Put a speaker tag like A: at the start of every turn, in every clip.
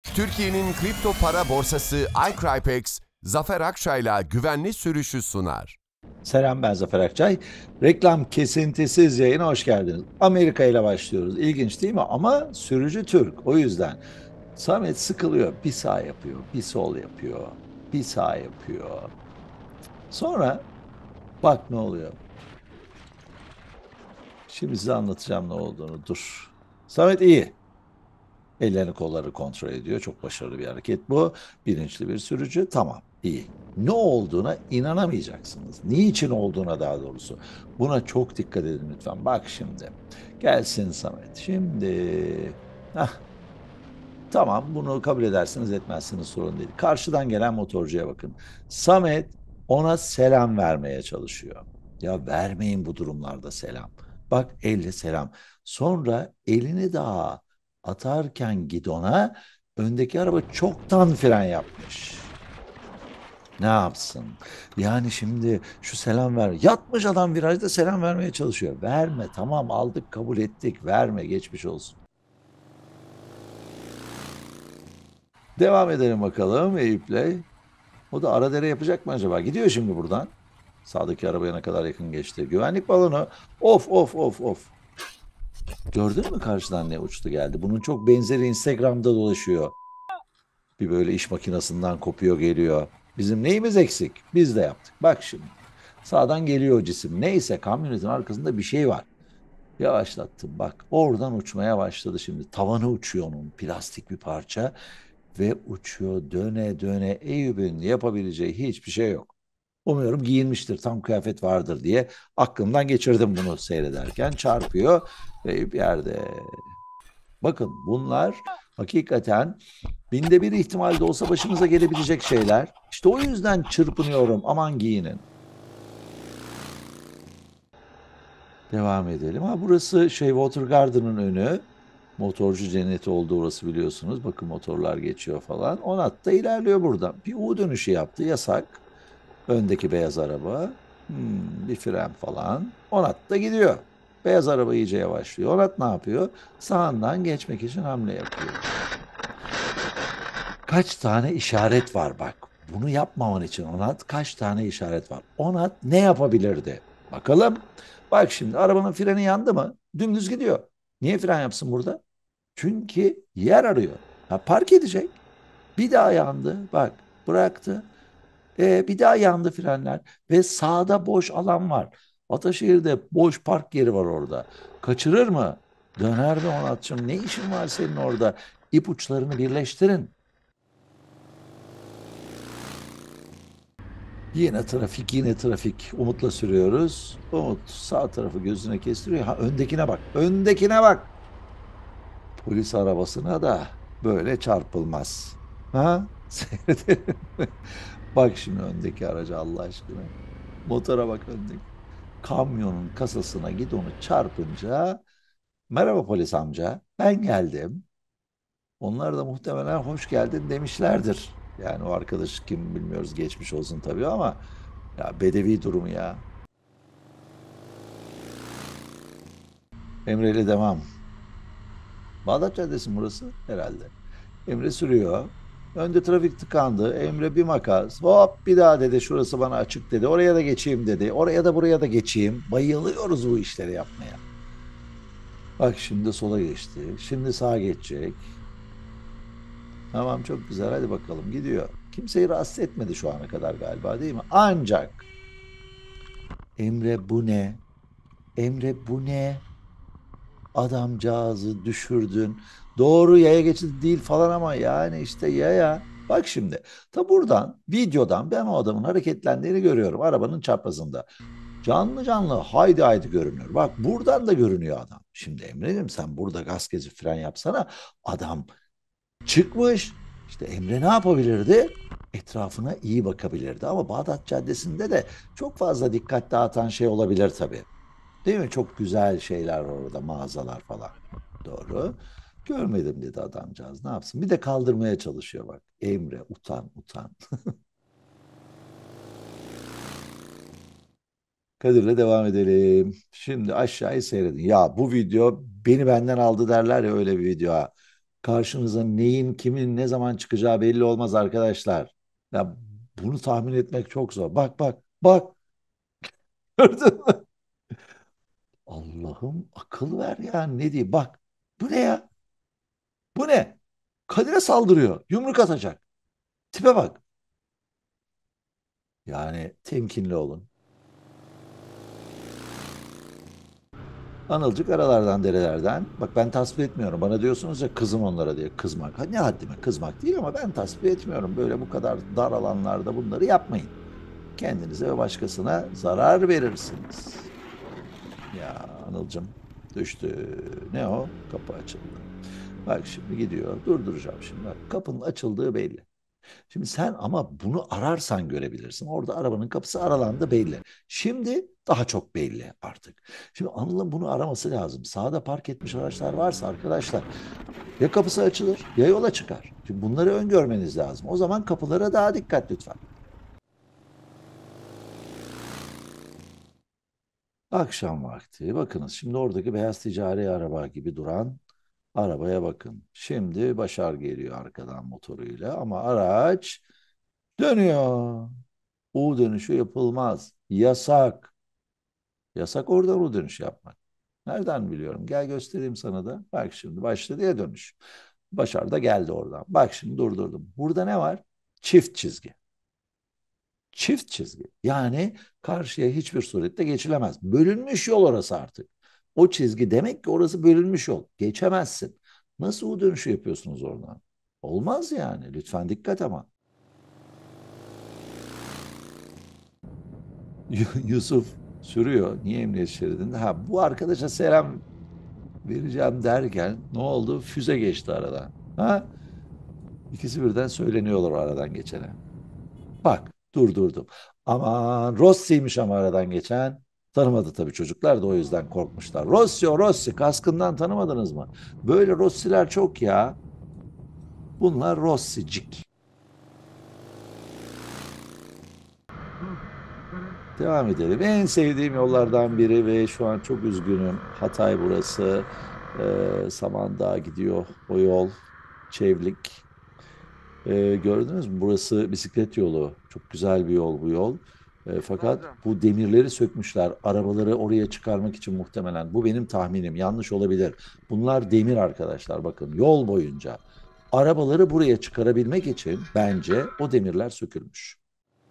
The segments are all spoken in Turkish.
A: Türkiye'nin kripto para borsası iCrypex, Zafer Akçay'la güvenli sürüşü sunar.
B: Selam, ben Zafer Akçay. Reklam kesintisiz yayına hoş geldiniz. Amerika ile başlıyoruz. İlginç değil mi? Ama sürücü Türk. O yüzden Samet sıkılıyor. Bir sağ yapıyor, bir sol yapıyor, bir sağ yapıyor. Sonra bak ne oluyor. Şimdi size anlatacağım ne olduğunu. Dur. Samet iyi. Ellerini kolları kontrol ediyor. Çok başarılı bir hareket bu. Bilinçli bir sürücü. Tamam, iyi. Ne olduğuna inanamayacaksınız. Niçin olduğuna daha doğrusu. Buna çok dikkat edin lütfen. Bak şimdi. Gelsin Samet. Şimdi... Hah, tamam, bunu kabul edersiniz etmezsiniz sorun değil. Karşıdan gelen motorcuya bakın. Samet ona selam vermeye çalışıyor. Ya vermeyin bu durumlarda selam. Bak elle selam. Sonra elini daha atarken gidona öndeki araba çoktan fren yapmış. Ne yapsın? Yani şimdi şu selam ver. Yatmış adam virajda selam vermeye çalışıyor. Verme, tamam, aldık kabul ettik. Verme, geçmiş olsun. Devam edelim bakalım Eyüp'le. O da ara dere yapacak mı acaba? Gidiyor şimdi buradan. Sağdaki arabaya ne kadar yakın geçti. Güvenlik balonu. Of of of of. Gördün mü karşıdan ne uçtu geldi? Bunun çok benzeri Instagram'da dolaşıyor. Bir böyle iş makinesinden kopuyor geliyor. Bizim neyimiz eksik? Biz de yaptık. Bak şimdi. Sağdan geliyor o cisim. Neyse kamyonetin arkasında bir şey var. Yavaşlattım bak. Oradan uçmaya başladı şimdi. Tavanı uçuyor onun. Plastik bir parça. Ve uçuyor döne döne. Eyüp'ün yapabileceği hiçbir şey yok. Umuyorum giyinmiştir, tam kıyafet vardır diye aklımdan geçirdim bunu seyrederken. Çarpıyor ve bir yerde. Bakın bunlar hakikaten binde bir ihtimalde olsa başımıza gelebilecek şeyler. İşte o yüzden çırpınıyorum. Aman giyinin. Devam edelim. Ha, burası Water Garden'ın önü. Motorcu cenneti oldu orası biliyorsunuz. Bakın motorlar geçiyor falan. Onat da ilerliyor buradan. Bir U dönüşü yaptı. Yasak. Öndeki beyaz araba. Bir fren falan. Onat da gidiyor. Beyaz araba iyice yavaşlıyor. Onat ne yapıyor? Sağından geçmek için hamle yapıyor. Kaç tane işaret var bak. Bunu yapmaman için Onat kaç tane işaret var. Onat ne yapabilirdi? Bakalım. Bak şimdi arabanın freni yandı mı? Dümdüz gidiyor. Niye fren yapsın burada? Çünkü yer arıyor. Ha, park edecek. Bir daha yandı. Bak bıraktı. Bir daha yandı frenler ve sağda boş alan var. Ataşehir'de boş park yeri var orada. Kaçırır mı? Döner mi Onatçım? Ne işin var senin orada? İpuçlarını birleştirin. Yine trafik, yine trafik. Umut'la sürüyoruz. Umut sağ tarafı gözüne kestiriyor. Ha, öndekine bak. Öndekine bak. Polis arabasına da böyle çarpılmaz. Ha? Seyredelim mi? Bak şimdi öndeki araca Allah aşkına. Motora bak öndeki. Kamyonun kasasına git onu çarpınca merhaba polis amca ben geldim. Onlar da muhtemelen hoş geldin demişlerdir. Yani o arkadaş kim bilmiyoruz geçmiş olsun tabii ama ya bedevi durumu ya. Emre ile devam. Bağdat Caddesi mi burası? Herhalde. Emre sürüyor. Önde trafik tıkandı. Emre bir makas. Hop bir daha dedi. Şurası bana açık dedi. Oraya da geçeyim dedi. Oraya da buraya da geçeyim. Bayılıyoruz bu işleri yapmaya. Bak şimdi sola geçti. Şimdi sağa geçecek. Tamam çok güzel hadi bakalım gidiyor. Kimseyi rahatsız etmedi şu ana kadar galiba değil mi? Ancak Emre bu ne? Emre bu ne? Adamcağızı düşürdün. Doğru yaya geçidi değil falan ama yani işte yaya. Bak şimdi ta buradan videodan ben o adamın hareketlendiğini görüyorum arabanın çaprazında. Canlı canlı haydi haydi görünüyor. Bak buradan da görünüyor adam. Şimdi Emre'cim sen burada gaz kezi fren yapsana. Adam çıkmış. İşte Emre ne yapabilirdi? Etrafına iyi bakabilirdi. Ama Bağdat Caddesi'nde de çok fazla dikkat dağıtan şey olabilir tabii. Değil mi? Çok güzel şeyler var orada, mağazalar falan. Doğru. Görmedim dedi adamcağız. Ne yapsın? Bir de kaldırmaya çalışıyor bak. Emre utan utan. Kadir'le devam edelim. Şimdi aşağıyı seyredin. Ya bu video beni benden aldı derler ya öyle bir video. Ha. Karşınıza neyin, kimin, ne zaman çıkacağı belli olmaz arkadaşlar. Ya bunu tahmin etmek çok zor. Bak bak bak. Gördün mü? Allah'ım akıl ver ya, ne diyeyim, bak. Bu ne ya? Bu ne? Kadir'e saldırıyor. Yumruk atacak. Tipe bak. Yani temkinli olun. Anılcık aralardan derelerden. Bak ben tasvip etmiyorum. Bana diyorsunuz ya kızım onlara diye. Kızmak. Ha, ne haddime kızmak değil ama ben tasvip etmiyorum. Böyle bu kadar dar alanlarda bunları yapmayın. Kendinize ve başkasına zarar verirsiniz. Ya Anılcım düştü. Ne o? Kapı açıldı. Bak şimdi gidiyor. Durduracağım şimdi. Bak kapının açıldığı belli. Şimdi sen ama bunu ararsan görebilirsin. Orada arabanın kapısı aralandı belli. Şimdi daha çok belli artık. Şimdi Anıl'ın bunu araması lazım. Sağda park etmiş araçlar varsa arkadaşlar ya kapısı açılır ya yola çıkar. Şimdi bunları öngörmeniz lazım. O zaman kapılara daha dikkat lütfen. Akşam vakti. Bakınız şimdi oradaki beyaz ticari araba gibi duran arabaya bakın. Şimdi Başar geliyor arkadan motoruyla ama araç dönüyor. U dönüşü yapılmaz. Yasak. Yasak oradan U dönüşü yapmak. Nereden biliyorum? Gel göstereyim sana da. Bak şimdi başladı ya dönüş. Başar da geldi oradan. Bak şimdi durdurdum. Burada ne var? Çift çizgi. Çift çizgi. Yani karşıya hiçbir surette geçilemez. Bölünmüş yol orası artık. O çizgi demek ki orası bölünmüş yol. Geçemezsin. Nasıl U dönüşü yapıyorsunuz oradan? Olmaz yani. Lütfen dikkat ama. Yusuf sürüyor. Niye emniyet şeridinde? Ha, bu arkadaşa selam vereceğim derken ne oldu? Füze geçti aradan. Ha? İkisi birden söyleniyorlar aradan geçene. Bak durdurdum. Aman Rossi'ymiş ama aradan geçen. Tanımadı tabii çocuklar da o yüzden korkmuşlar. Rossi o Rossi kaskından tanımadınız mı? Böyle Rossi'ler çok ya. Bunlar Rossi'cik. Devam edelim. En sevdiğim yollardan biri ve şu an çok üzgünüm. Hatay burası. Samandağ gidiyor o yol. Çevlik. Gördünüz mü? Burası bisiklet yolu. Çok güzel bir yol bu yol. Fakat
C: Hocam.
B: bu demirleri sökmüşler. Arabaları oraya çıkarmak için muhtemelen. Bu benim tahminim. Yanlış olabilir. Bunlar demir arkadaşlar. Bakın yol boyunca. Arabaları buraya çıkarabilmek için bence o demirler sökülmüş.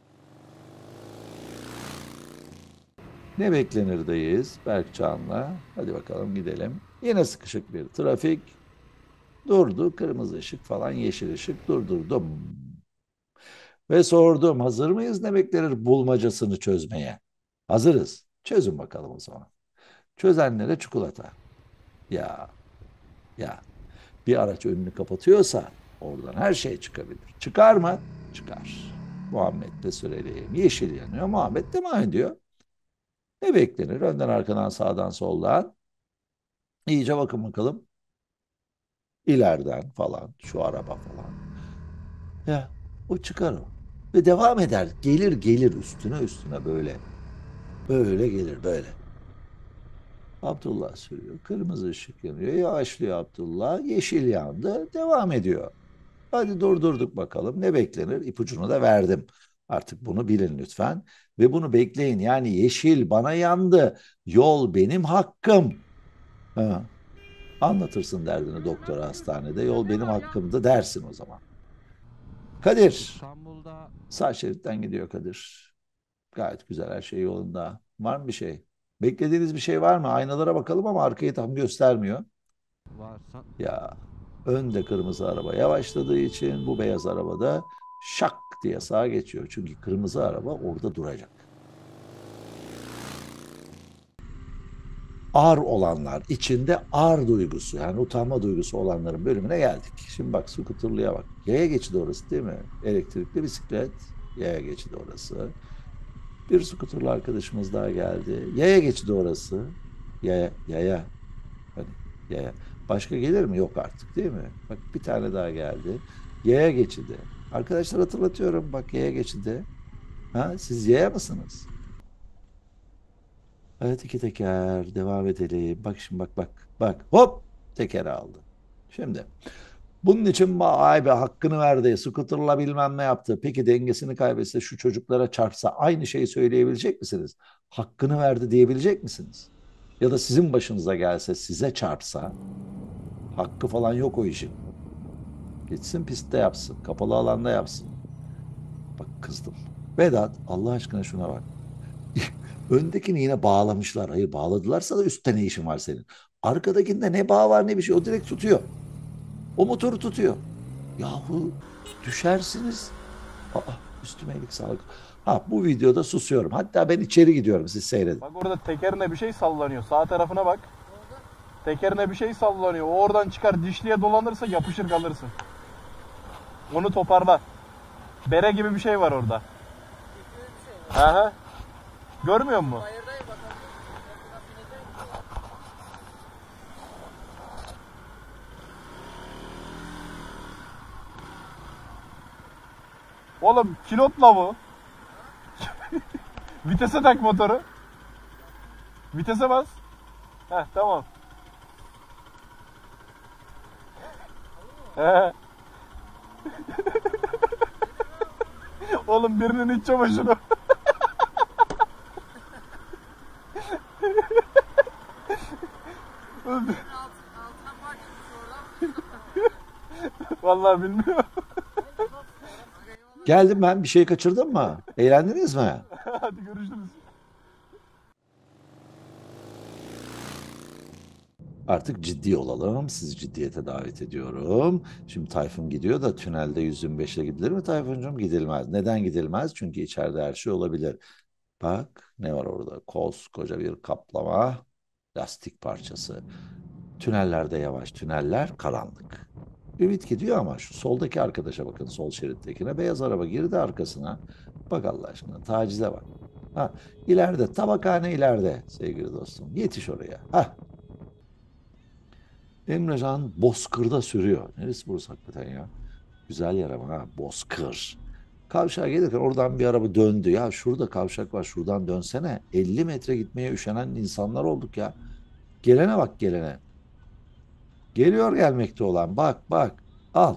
B: Ne beklenirdeyiz Berkcan'la? Hadi bakalım gidelim. Yine sıkışık bir trafik. Durdu. Kırmızı ışık falan yeşil ışık durdurdum. Ve sordum hazır mıyız ne beklenir bulmacasını çözmeye? Hazırız. Çözün bakalım o zaman. Çözenlere çikolata. Ya ya bir araç önünü kapatıyorsa oradan her şey çıkabilir. Çıkar mı? Çıkar. Muhammed'le süreleyim. Yeşil yanıyor. Muhammed devam ediyor. Ne beklenir? Önden arkadan sağdan soldan. İyice bakın bakalım. İleriden falan şu araba falan. Ya o çıkar o. Ve devam eder. Gelir gelir üstüne üstüne böyle. Böyle gelir böyle. Abdullah sürüyor. Kırmızı ışık yanıyor. Yavaşlıyor Abdullah. Yeşil yandı. Devam ediyor. Hadi durdurduk bakalım. Ne beklenir? İpucunu da verdim. Artık bunu bilin lütfen. Ve bunu bekleyin. Yani yeşil bana yandı. Yol benim hakkım. Ha, anlatırsın derdini doktora hastanede. Yol benim hakkımdı dersin o zaman. Kadir.
C: İstanbul'da
B: Sağ şeritten gidiyor Kadir. Gayet güzel her şey yolunda. Var mı bir şey? Beklediğiniz bir şey var mı? Aynalara bakalım ama arkayı tam göstermiyor.
C: varsa
B: Ya önde kırmızı araba yavaşladığı için bu beyaz arabada şak diye sağa geçiyor. Çünkü kırmızı araba orada duracak. Ar olanlar içinde ar duygusu yani utanma duygusu olanların bölümüne geldik. Şimdi bak skuterlıya bak. Yaya geçidi orası değil mi? Elektrikli bisiklet yaya geçidi orası. Bir skuterlı arkadaşımız daha geldi. Yaya geçidi orası. Yaya, yaya. Hani yaya. Başka gelir mi? Yok artık değil mi? Bak bir tane daha geldi. Yaya geçidi. Arkadaşlar hatırlatıyorum. Bak yaya geçidi. Ha, siz yaya mısınız? Evet iki teker. Devam edelim. Bak şimdi bak bak. Bak hop teker aldı. Şimdi Bunun için ay be hakkını verdi, skuterla bilmem ne yaptı. Peki dengesini kaybetse şu çocuklara çarpsa aynı şeyi söyleyebilecek misiniz? Hakkını verdi diyebilecek misiniz? Ya da sizin başınıza gelse size çarpsa hakkı falan yok o işin. Gitsin pistte yapsın, kapalı alanda yapsın. Bak kızdım. Vedat Allah aşkına şuna bak. Öndekini yine bağlamışlar. Hayır bağladılarsa da üstte ne işin var senin? Arkadakinde ne bağ var ne bir şey. O direkt tutuyor. O motoru tutuyor. Yahu düşersiniz. Aa, üstüme iyilik sağlık. Ha bu videoda susuyorum. Hatta ben içeri gidiyorum siz seyredin.
C: Bak orada tekerine bir şey sallanıyor. Sağ tarafına bak. Tekerine bir şey sallanıyor. O oradan çıkar dişliye dolanırsa yapışır kalırsın. Onu toparla. Bere gibi bir şey var orada. Aha. Görmüyor musun? Oğlum kilotla bu. Vitese tak motoru. Vitese bas. Heh tamam. He. Oğlum birinin iç çamaşırı. Vallahi bilmiyorum.
B: Geldim ben bir şey kaçırdım mı? Eğlendiniz mi?
C: Hadi görüşürüz.
B: Artık ciddi olalım. Sizi ciddiyete davet ediyorum. Şimdi Tayfun gidiyor da tünelde 125'le gidilir mi Tayfuncuğum? Gidilmez. Neden gidilmez? Çünkü içeride her şey olabilir. Bak ne var orada? Koskoca bir kaplama, lastik parçası. Tünellerde yavaş, tüneller karanlık. Ümit gidiyor ama şu soldaki arkadaşa bakın, sol şerittekine. Beyaz araba girdi arkasına. Bak Allah aşkına tacize bak. Ha, ileride tabakhane ileride sevgili dostum. Yetiş oraya. Ha, Emrecan Bozkır'da sürüyor. Neresi burası hakikaten ya? Güzel yer ama ha, Bozkır. Kavşağa gelirken oradan bir araba döndü. Ya şurada kavşak var şuradan dönsene. 50 metre gitmeye üşenen insanlar olduk ya. Gelene bak gelene. Geliyor gelmekte olan. Bak bak. Al.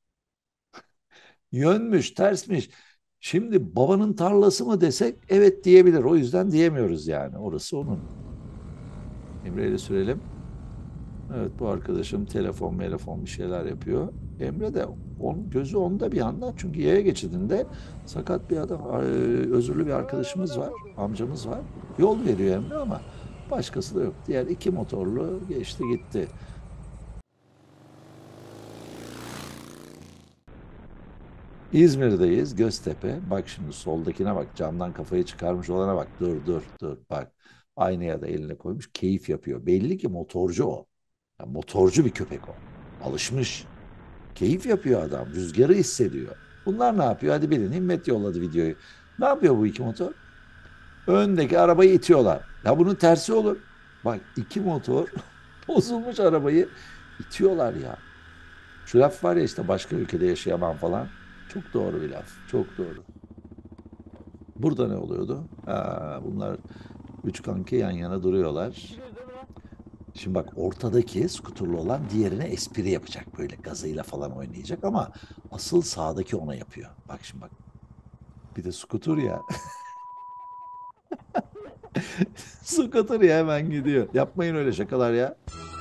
B: Yönmüş, tersmiş. Şimdi babanın tarlası mı desek evet diyebilir. O yüzden diyemiyoruz yani. Orası onun. Emre ile sürelim. Evet bu arkadaşım telefon bir şeyler yapıyor. Emre de gözü onda bir yandan. Çünkü yaya geçidinde sakat bir adam, özürlü bir arkadaşımız var. Amcamız var. Yol veriyor Emre ama başkası da yok. Diğer iki motorlu geçti gitti. İzmir'deyiz, Göztepe. Bak şimdi soldakine bak, camdan kafayı çıkarmış olana bak. Dur, dur, dur. Bak, aynaya da eline koymuş, keyif yapıyor. Belli ki motorcu o. Ya, motorcu bir köpek o. Alışmış. Keyif yapıyor adam, rüzgarı hissediyor. Bunlar ne yapıyor? Hadi bilin, Himmet yolladı videoyu. Ne yapıyor bu iki motor? Öndeki arabayı itiyorlar. Ya bunun tersi olur. Bak iki motor bozulmuş arabayı itiyorlar ya. Şu laf var ya işte başka ülkede yaşayamam falan. Çok doğru bir laf. Çok doğru. Burada ne oluyordu? Bunlar üç kanki yan yana duruyorlar. Şimdi bak ortadaki skuturlu olan diğerine espri yapacak böyle gazıyla falan oynayacak ama asıl sağdaki ona yapıyor. Bak şimdi bak. Bir de skutur ya. Skutur ya hemen gidiyor. Yapmayın öyle şakalar ya.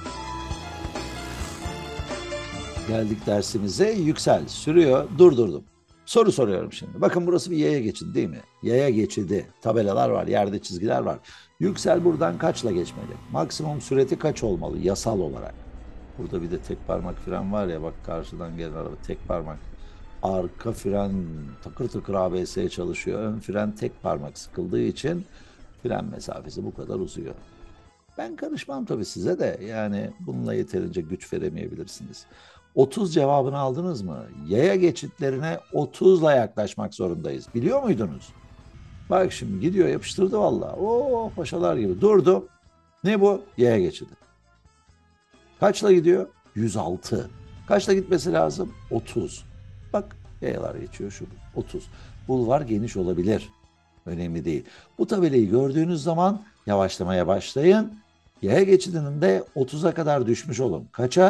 B: Geldik dersimize. Yüksel sürüyor. Durdurdum. Soru soruyorum şimdi. Bakın burası bir yaya geçidi değil mi? Yaya geçidi. Tabelalar var, yerde çizgiler var. Yüksel buradan kaçla geçmeli? Maksimum süreti kaç olmalı yasal olarak? Burada bir de tek parmak fren var ya bak karşıdan gelen araba tek parmak. Arka fren takır takır ABS çalışıyor. Ön fren tek parmak sıkıldığı için fren mesafesi bu kadar uzuyor. Ben karışmam tabii size de yani bununla yeterince güç veremeyebilirsiniz. 30 cevabını aldınız mı? Yaya geçitlerine 30'la yaklaşmak zorundayız. Biliyor muydunuz? Bak şimdi gidiyor yapıştırdı valla. Oo paşalar gibi. Durdu. Ne bu? Yaya geçidi. Kaçla gidiyor? 106. Kaçla gitmesi lazım? 30. Bak yayalar geçiyor şu 30. Bulvar geniş olabilir. Önemli değil. Bu tabelayı gördüğünüz zaman yavaşlamaya başlayın. Yaya geçidinin de 30'a kadar düşmüş olun. Kaça?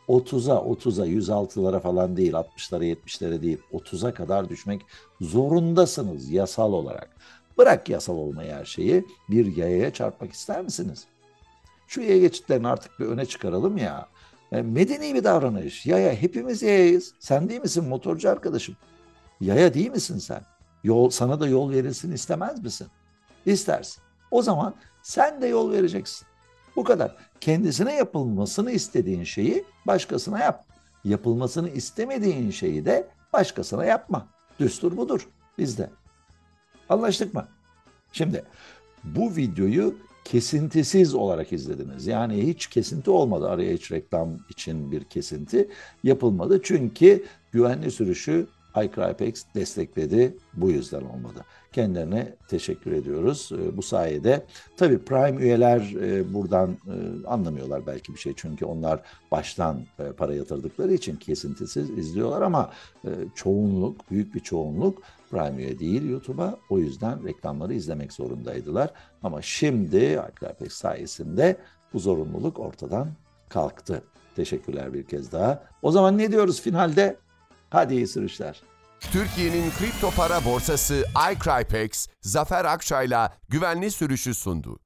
B: 30'a 106'lara falan değil, 60'lara 70'lere değil, 30'a kadar düşmek zorundasınız yasal olarak. Bırak yasal olmayı, her şeyi, bir yayaya çarpmak ister misiniz? Şu yaya geçitlerini artık bir öne çıkaralım ya. Medeni bir davranış. Yaya, hepimiz yayayız. Sen değil misin motorcu arkadaşım? Yaya değil misin sen? Sana da yol verilsin istemez misin? İstersin. O zaman sen de yol vereceksin. Bu kadar. Kendisine yapılmasını istediğin şeyi başkasına yap. Yapılmasını istemediğin şeyi de başkasına yapma. Düstur budur bizde. Anlaştık mı? Şimdi bu videoyu kesintisiz olarak izlediniz. Yani hiç kesinti olmadı. Araya hiç reklam için bir kesinti yapılmadı. Çünkü güvenli sürüşü iCrypex destekledi. Bu yüzden olmadı. Kendilerine teşekkür ediyoruz. Bu sayede tabii Prime üyeler buradan anlamıyorlar belki bir şey. Çünkü onlar baştan para yatırdıkları için kesintisiz izliyorlar ama çoğunluk, büyük bir çoğunluk Prime üye değil YouTube'a. O yüzden reklamları izlemek zorundaydılar. Ama şimdi iCrypex sayesinde bu zorunluluk ortadan kalktı. Teşekkürler bir kez daha. O zaman ne diyoruz finalde? Hadi iyi sürüşler.
A: Türkiye'nin kripto para borsası iCrypex, Zafer Akçay'la güvenli sürüşü sundu.